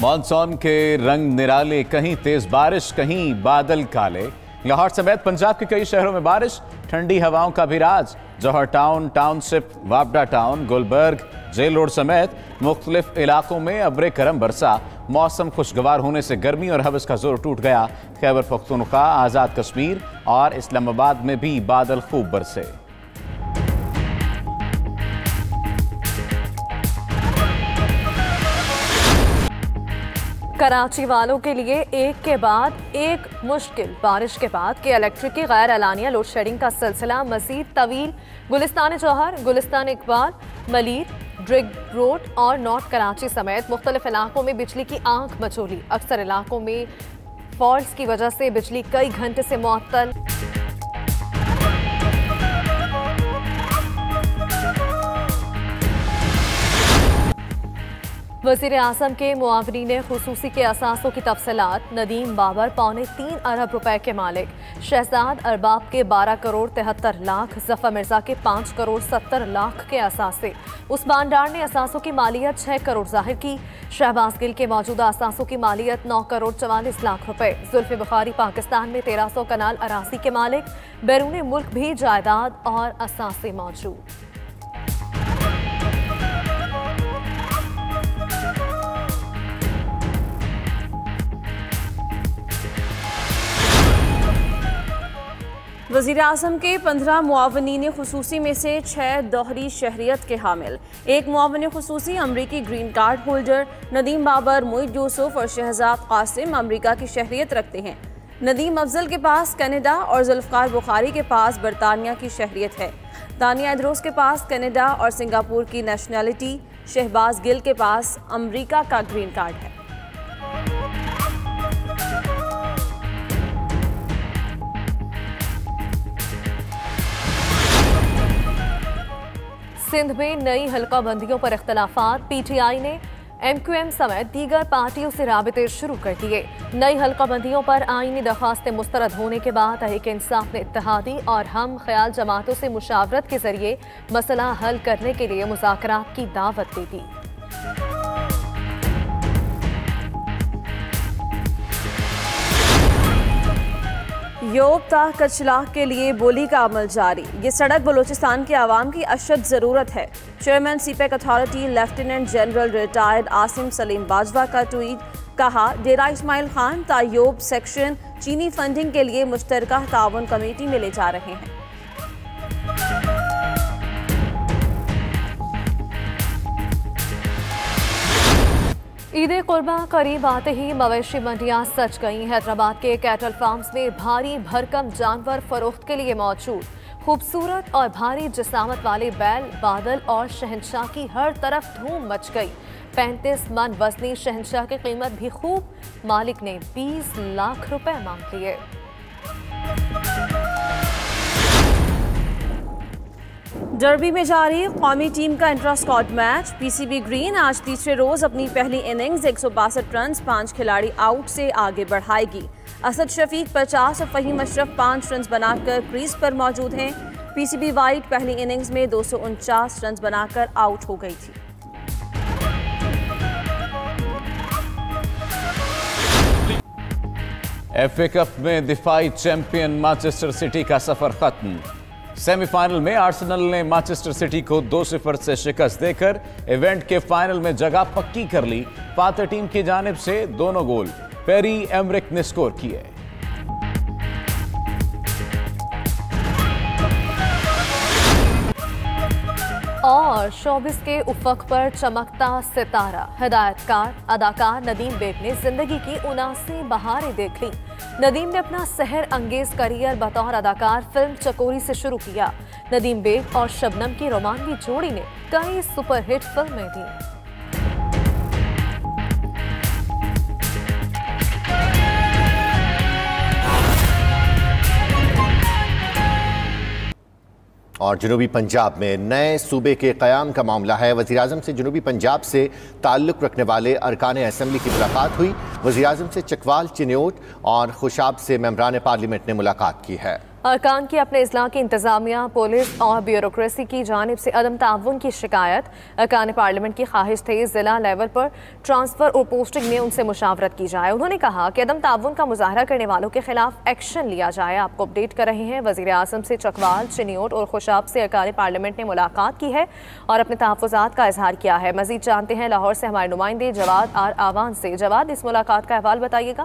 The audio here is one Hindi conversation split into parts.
मॉनसून के रंग निराले, कहीं तेज बारिश, कहीं बादल काले। लाहौर समेत पंजाब के कई शहरों में बारिश, ठंडी हवाओं का भी राज। Johar town, township, Wapda town, Gulberg, jail road समेत मुख्तलिफ इलाकों में अब्रे करम बरसा। मौसम खुशगवार होने से गर्मी और हवस का जोर टूट गया। खैबर पख्तूनख्वा, आज़ाद कश्मीर और इस्लामाबाद में भी बादल खूब बरसे। कराची वालों के लिए एक के बाद एक मुश्किल बारिश के बाद के इलेक्ट्रिक की गैर एलानिया लोड शेडिंग का सिलसिला मजीद तवील। गुलिस्तान जौहर, गुलिस्तान इकबाल, मलीर, ड्रिग रोड और नॉर्थ कराची समेत मुख्तलिफ इलाकों में बिजली की आंख मचोली। अक्सर इलाकों में फॉल्ट्स की वजह से बिजली कई घंटे से मुअत्तल। वज़ीर आज़म के मुआवरीन खुसूसी के असासों की तफसीलात। नदीम बाबर 3.25 अरब रुपए के मालिक। शहजाद अरबाब के 12 करोड़ 73 लाख। जफ़र मिर्जा के 5 करोड़ 70 लाख के असासे। उस्मान डार ने असासों की मालियत 6 करोड़ जाहिर की। शहबाज गिल के मौजूदा असासों की मालियत 9 करोड़ 44 लाख रुपए। जुल्फ़े बुखारी पाकिस्तान में 1300 कनाल अरासी के मालिक। बैरून मुल्क भी जायदाद और असासे मौजूद। वज़ीर आज़म के 15 मुआवनीन खुसूसी में से 6 दोहरी शहरियत के हामिल। एक मुआवन खुसूसी अमरीकी green card holder Nadeem Babar, Moeed Yusuf और शहजाद कासिम अमरीका की शहरियत रखते हैं। नदीम अफजल के पास कनाडा और जुल्फ़कार बुखारी के पास बरतानिया की शहरियत है। दानिया इदरोस के पास कनाडा और सिंगापुर की नेशनलिटी। शहबाज गिल के पास अमरीका का ग्रीन कार्ड है। सिंध में नई हल्का बंदियों पर इख्तलाफात। PTI ने MQM समेत दीगर पार्टियों से राबिते शुरू कर दिए। नई हल्का बंदियों पर आईनी दरख्वास्तें मुस्तरद होने के बाद तहरीक इंसाफ ने इत्तेहादी और हम ख्याल जमातों से मुशावरत के जरिए मसला हल करने के लिए मुज़ाकरात की दावत दे दी। योब ता कचलाह के लिए बोली का अमल जारी। ये सड़क बलूचिस्तान के आवाम की अशद ज़रूरत है। Chairman CPEC authority lieutenant general retired Asim Saleem Bajwa का ट्वीट। कहा, डेरा इस्माइल खान तायोब सेक्शन चीनी फंडिंग के लिए मुश्तरका ताउन कमेटी में ले जा रहे हैं। ईद कुर्बा करीब आते ही मवेशी मंडियां सज गईं। हैदराबाद के कैटल फार्म्स में भारी भरकम जानवर फरोख्त के लिए मौजूद। खूबसूरत और भारी जिसामत वाले बैल, बादल और शहनशाह की हर तरफ धूम मच गई। 35 मन वजनी शहनशाह की कीमत भी खूब। मालिक ने 20 लाख रुपए मांग लिए। डर्बी में जारी कौमी टीम का intra squad match. PCB green आज तीसरे रोज अपनी पहली इनिंग्स 162 रन 5 खिलाड़ी आउट से आगे बढ़ाएगी। असद शफीक 50 और फहीम अशरफ 5 रन बनाकर क्रीज पर मौजूद हैं। PCB वाइट पहली इनिंग्स में 249 रन बनाकर आउट हो गई थी। FA कप में दिफाई चैंपियन मैनचेस्टर सिटी का सफर खत्म। सेमीफाइनल में आर्सेनल ने मैनचेस्टर सिटी को 2-0 से शिकस्त देकर इवेंट के फाइनल में जगह पक्की कर ली। फातर टीम की जानिब से दोनों गोल पेरी एमरिक ने स्कोर किए। और शोबिस के उफक पर चमकता सितारा हिदायतकार अदाकार नदीम बेग ने जिंदगी की 79 बहारें देख ली। नदीम ने अपना सहर अंगेज करियर बतौर अदाकार फिल्म चकोरी से शुरू किया। नदीम बेग और शबनम की रोमांवी जोड़ी ने कई सुपरहिट फिल्में दी। और जनूबी पंजाब में नए सूबे के क़याम का मामला है। वज़ीर-ए-आज़म से जनूबी पंजाब से ताल्लुक़ रखने वाले अरकान असम्बली की मुलाकात हुई। वज़ीर-ए-आज़म से चकवाल, चिन्योट और खुशाब से मेंबरान पार्लियामेंट ने मुलाकात की है। अरकान की अपने इजला की इंतजामिया, पुलिस और ब्यूरोक्रेसी की जानिब से अदम ताउन की शिकायत। अरकान पार्लियामेंट की ख्वाहिश थी ज़िला लेवल पर ट्रांसफ़र और पोस्टिंग में उनसे मुशावरत की जाए। उन्होंने कहा कि अदम ताउन का मुजाहरा करने वालों के खिलाफ एक्शन लिया जाए। आपको अपडेट कर रहे हैं, वज़ीर आज़म से चकवाल, चिन्योट और खुशाब से अरकान पार्लियामेंट ने मुलाकात की है और अपने तहफ़्फ़ुज़ात का इजहार किया है। मज़ीद जानते हैं लाहौर से हमारे नुमाइंदे जवाद आर आवान से। जवाद, इस मुलाकात का अहवाल बताइएगा।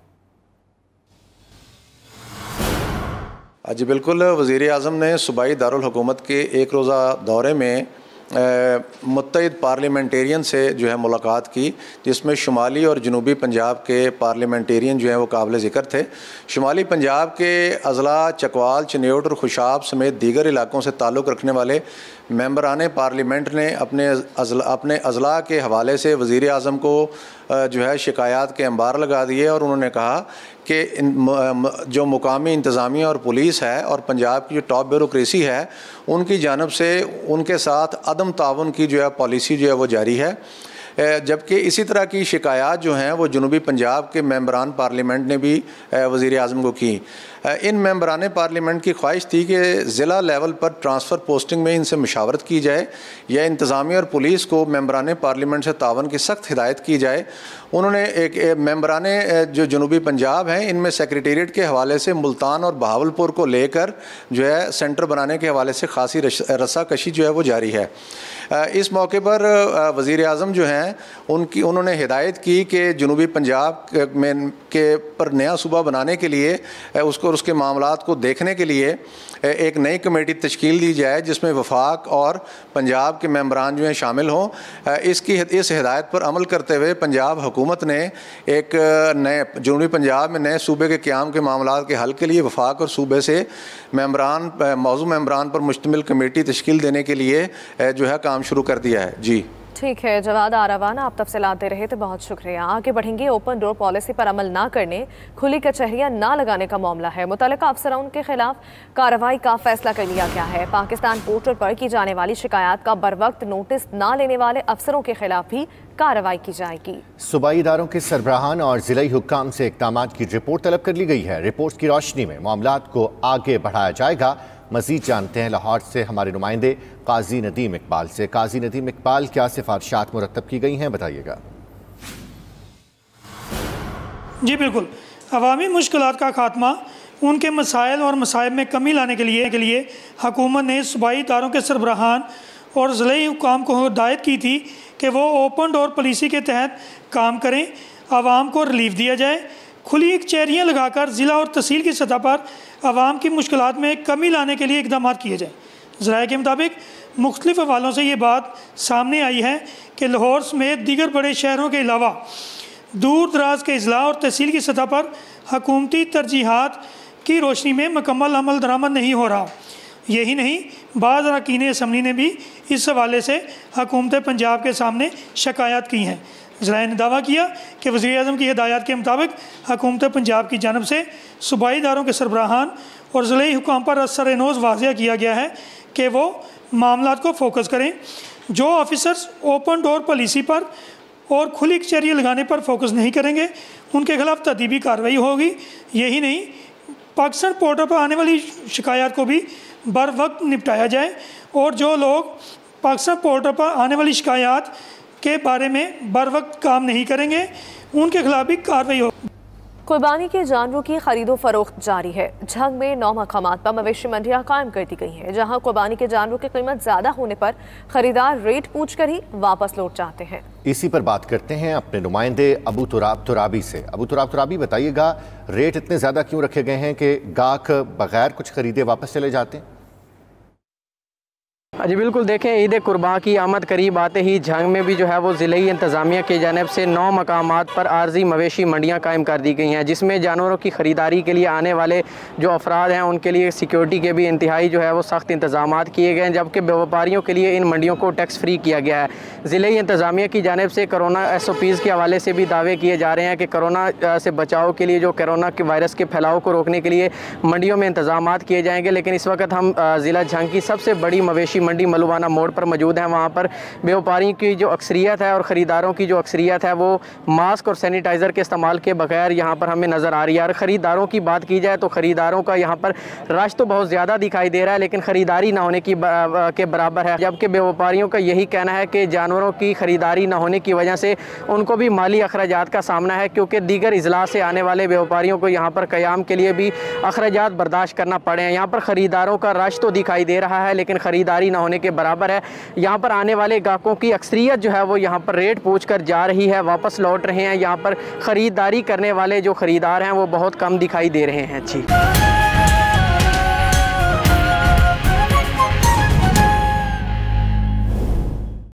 जी बिल्कुल, वज़ीर आज़म ने सूबाई दारुल हुकूमत के एक रोज़ा दौरे में मुत्तहिद पार्लियामेंटेरियन से जो है मुलाकात की, जिसमें शुमाली और जनूबी पंजाब के पार्लियामेंटेरियन जो हैं वो काबिल ज़िक्र थे। शुमाली पंजाब के अज़ला चकवाल, चिन्योट और खुशाब समेत दीगर इलाकों से ताल्लुक़ रखने वाले मेंबरान पार्लियामेंट ने अपने अज़ला के हवाले से वज़ीर आज़म को जो है शिकायत के अंबार लगा दिए और उन्होंने कहा कि जो मुकामी इंतज़ामिया और पुलिस है और पंजाब की जो टॉप ब्यूरोक्रेसी है, उनकी जानब से उनके साथ अदम ताउन की जो है पॉलिसी जो है वो जारी है। जबकि इसी तरह की शिकायत जो हैं वो जनूबी पंजाब के मेंबरान पार्लियामेंट ने भी वज़ीर आज़म को की। इन मेंबरान पार्लियामेंट की ख्वाहिश थी कि ज़िला लेवल पर ट्रांसफ़र पोस्टिंग में इनसे मुशावरत की जाए या इंतज़ामिया और पुलिस को मेंबरान पार्लियामेंट से तावन की सख्त हिदायत की जाए। उन्होंने एक मेंबरान जो जनूबी पंजाब हैं, इनमें सेक्रेटेरिएट के हवाले से मुल्तान और बहावलपुर को लेकर जो है सेंटर बनाने के हवाले से खासी रस्साकशी जो है वो जारी है। इस मौके पर वज़ीर आज़म जो हैं उन्होंने हिदायत की कि जनूबी पंजाब में पर नया सूबा बनाने के लिए उसके मामलात को देखने के लिए एक नई कमेटी तश्कील दी जाए, जिसमें वफाक और पंजाब के मेंबरान जो हैं शामिल हों। इस हिदायत पर अमल करते हुए पंजाब हुकूमत ने एक नए जनूबी पंजाब में नए सूबे के क़याम के मामलात के हल के लिए वफाक और सूबे से मौजूद मेंबरान पर मुश्तमिल कमेटी तश्कील देने के लिए जो है काम शुरू कर दिया है। जी ठीक है जवाद आरावान, आप तफसीलात दे रहे थे, बहुत शुक्रिया। आगे बढ़ेंगे। ओपन डोर पॉलिसी पर अमल ना करने, खुली कचहरियां ना लगाने का मामला है। मुतल्लिका अफसरान के खिलाफ कार्रवाई का फैसला कर लिया गया है। पाकिस्तान पोर्टल पर की जाने वाली शिकायत का बर वक्त नोटिस ना लेने वाले अफसरों के खिलाफ भी कार्रवाई की जाएगी। सूबाई इदारों के सरबराहान और जिला हुक्काम से इक़दाम की रिपोर्ट तलब कर ली गई है। रिपोर्ट की रोशनी में मामलात को आगे बढ़ाया जाएगा। मजीद जानते हैं लाहौर से हमारे नुमाइंदे काजी नदीम इकबाल से। काजी नदीम इकबाल, क्या सिफारिशात मुरतब की गई हैं, बताइएगा। जी बिल्कुल, अवामी मुश्किलात का खात्मा, उनके मसाइल और मसाइब में कमी लाने के लिए हुकूमत ने सूबाई इदारों के सरबराहान और ज़िला हुक्काम को हिदायत की थी कि वो ओपन डोर पॉलिसी के तहत काम करें, आवाम को रिलीफ दिया जाए, खुली कचहरियाँ लगाकर ज़िला और तहसील की सतह पर आवाम की मुश्किलात में कमी लाने के लिए इकदाम किए जाए। ज़राए के मुताबिक मुख्तलिफ हवालों से ये बात सामने आई है कि लाहौर समेत दीगर बड़े शहरों के अलावा दूर दराज के अजला और तहसील की सतह पर हुकूमती तरजीहात की रोशनी में मुकम्मल अमल दरामद नहीं हो रहा। यही नहीं, बाज़ अरकान असम्बली ने भी इस हवाले से हुकूमत पंजाब के सामने शिकायत की हैं। ज़राए ने दावा किया कि वज़ीर आज़म की हिदायत के मुताबिक हुकूमत पंजाब की जानब से सूबाई इदारों के सरबराहान और ज़िला हुक्काम पर असर-ए-नोज़ वाज़िया किया गया है कि वो मामलात को फोकस करें। जो ऑफिसर्स ओपन डोर पॉलिसी पर और खुली कचहरियाँ लगाने पर फोकस नहीं करेंगे, उनके खिलाफ तदीबी कार्रवाई होगी। यही नहीं, पाकिस्तान पोर्टल पर आने वाली शिकायत को भी बर वक्त निपटाया जाए और जो लोग पाकिस्तान पोर्टल पर आने वाली शिकायत के बारे में बर वक्त काम नहीं करेंगे, उनके खिलाफ भी कार्रवाई हो। कुर्बानी के जानवरों की खरीदो फरोख्त जारी है। झंग में 9 मकामात पर मवेशी मंडियां कायम कर दी गई हैं, जहां कुर्बानी के जानवरों की कीमत ज़्यादा होने पर खरीदार रेट पूछ कर ही वापस लौट जाते हैं। इसी पर बात करते हैं अपने नुमाइंदे अबू तुराब तुराबी से। अबू तुराब तुराबी, बताइएगा रेट इतने ज़्यादा क्यों रखे गए हैं कि गाहक बगैर कुछ खरीदे वापस चले जाते हैं? जी बिल्कुल, देखें ईद कुर्बान की आमद करीब आते ही झंग में भी जो है वो ज़िले इंतज़ामिया की जानिब से 9 मकामात पर आर्जी मवेशी मंडियाँ कायम कर दी गई हैं, जिसमें जानवरों की ख़रीदारी के लिए आने वाले जो अफराद हैं उनके लिए सिक्योरिटी के भी इंतहाई जो है वो सख्त इंतज़ामात किए गए हैं, जबकि व्यापारियों के लिए इन मंडियों को टैक्स फ्री किया गया है। ज़िले इंतज़ामिया की जानिब से कोरोना SOPs के हवाले से भी दावे किए जा रहे हैं कि कोरोना से बचाव के लिए, जो कोरोना के वायरस के फैलाव को रोकने के लिए मंडियों में इंतज़ामात किए जाएंगे। लेकिन इस वक्त हम ज़िला झंग की सबसे बड़ी मवेशी मंडी मलुवाना मोड़ पर मौजूद हैं। वहाँ पर व्यापारियों की जो अक्सरियत है और ख़रीदारों की जो अक्सरियत है वो मास्क और सैनिटाइज़र के इस्तेमाल के बगैर यहाँ पर हमें नज़र आ रही है। और ख़रीदारों की बात की जाए तो ख़रीदारों का यहाँ पर रश तो बहुत ज़्यादा दिखाई दे रहा है, लेकिन ख़रीदारी ना होने के बराबर है। जबकि व्यापारियों का यही कहना है कि जानवरों की ख़रीदारी ना होने की वजह से उनको भी माली अखराजात का सामना है, क्योंकि दीगर इजला से आने वाले व्यापारियों को यहाँ पर क़याम के लिए भी अखराजात बर्दाश्त करना पड़े हैं। यहाँ पर ख़रीदारों का रश तो दिखाई दे रहा है, लेकिन ख़रीदारी ना होने के बराबर है। यहाँ पर आने वाले ग्राहकों की अक्सरियत जो है वो यहाँ पर रेट पूछ कर जा रही है, वापस लौट रहे हैं। यहाँ पर ख़रीदारी करने वाले जो ख़रीदार हैं वो बहुत कम दिखाई दे रहे हैं। जी।